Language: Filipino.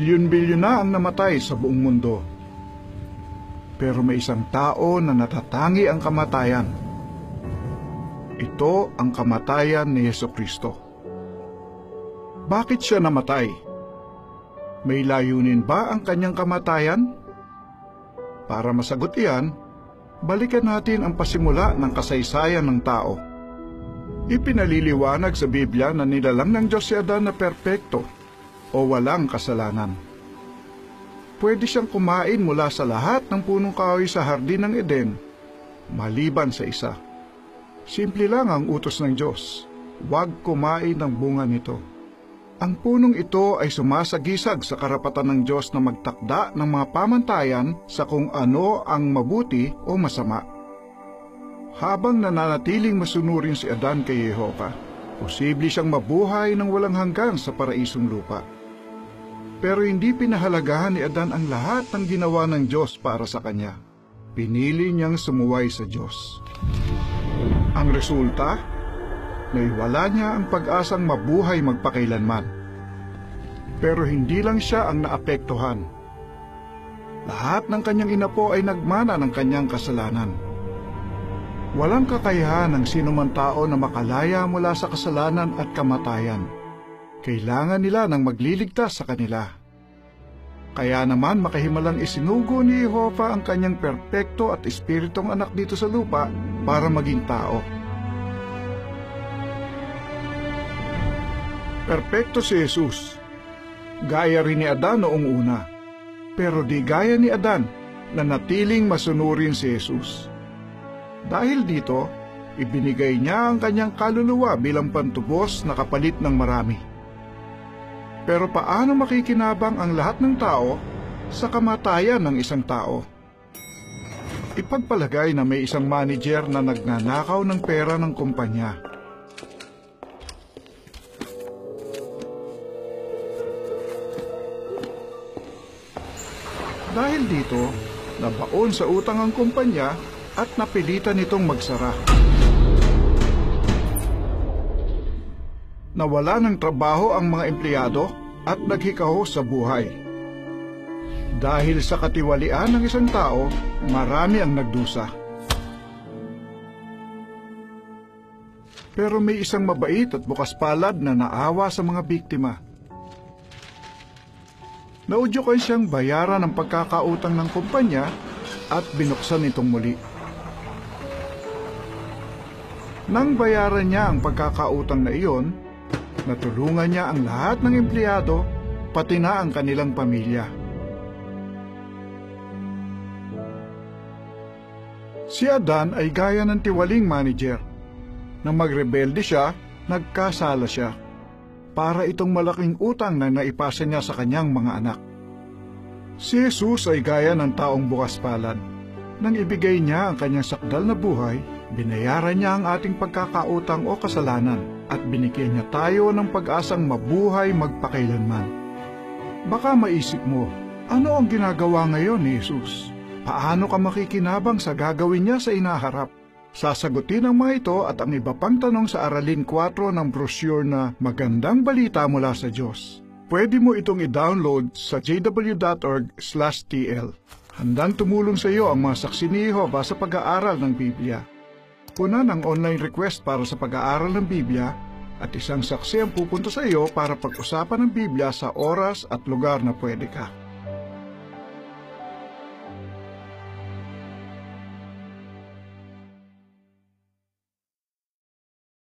Bilyon-bilyon na ang namatay sa buong mundo. Pero may isang tao na natatangi ang kamatayan. Ito ang kamatayan ni Jesucristo. Bakit siya namatay? May layunin ba ang kanyang kamatayan? Para masagot iyan, balikan natin ang pasimula ng kasaysayan ng tao. Ipinaliliwanag sa Biblia na nilalang ng Diyos si Adan na perpekto o walang kasalanan. Pwede siyang kumain mula sa lahat ng punong kahoy sa hardin ng Eden, maliban sa isa. Simple lang ang utos ng Diyos, huwag kumain ng bunga nito. Ang punong ito ay sumasagisag sa karapatan ng Diyos na magtakda ng mga pamantayan sa kung ano ang mabuti o masama. Habang nananatiling masunurin si Adan kay Jehova, posible siyang mabuhay ng walang hanggan sa paraisong lupa. Pero hindi pinahalagahan ni Adan ang lahat ng ginawa ng Diyos para sa kanya. Pinili niyang sumuway sa Diyos. Ang resulta, naiwala niya ang pag-asang mabuhay magpakailanman. Pero hindi lang siya ang naapektuhan. Lahat ng kanyang inapo ay nagmana ng kanyang kasalanan. Walang kakayahan ng sinuman tao na makalaya mula sa kasalanan at kamatayan. Kailangan nila ng magliligtas sa kanila. Kaya naman makahimalang isinugo ni Jehova ang kanyang perpekto at espiritong anak dito sa lupa para maging tao. Perpekto si Jesus. Gaya rin ni Adan noong una. Pero di gaya ni Adan na natiling masunurin si Jesus. Dahil dito, ibinigay niya ang kanyang kaluluwa bilang pantubos na kapalit ng marami. Pero paano makikinabang ang lahat ng tao sa kamatayan ng isang tao? Ipagpalagay na may isang manager na nagnanakaw ng pera ng kumpanya. Dahil dito, nabaon sa utang ang kumpanya at napilitan itong magsara. Nawala ng trabaho ang mga empleyado at naghikaho sa buhay. Dahil sa katiwalian ng isang tao, marami ang nagdusa. Pero may isang mabait at bukas palad na naawa sa mga biktima. Naudyukan siyang bayaran ang pagkakautang ng kumpanya at binuksan itong muli. Nang bayaran niya ang pagkakautang na iyon, natulungan niya ang lahat ng empleyado, pati na ang kanilang pamilya. Si Adan ay gaya ng tiwaling manager. Nang magrebelde siya, nagkasala siya. Para itong malaking utang na naipasa niya sa kanyang mga anak. Si Jesus ay gaya ng taong bukas palad. Nang ibigay niya ang kanyang sakdal na buhay, binayaran niya ang ating pagkakautang o kasalanan at binigyan niya tayo ng pag-asang mabuhay magpakailanman. Baka maisip mo, ano ang ginagawa ngayon ni Jesus? Paano ka makikinabang sa gagawin niya sa inaharap? Sasagutin ang mga ito at ang iba pang tanong sa Aralin 4 ng brochure na Magandang Balita Mula sa Diyos. Pwede mo itong i-download sa jw.org/tl. Handang tumulong sa iyo ang mga saksi ni Jehova sa pag-aaral ng Biblia. Punan ang online request para sa pag-aaral ng Biblia at isang saksi ang pupunta sa iyo para pag-usapan ng Biblia sa oras at lugar na pwede ka.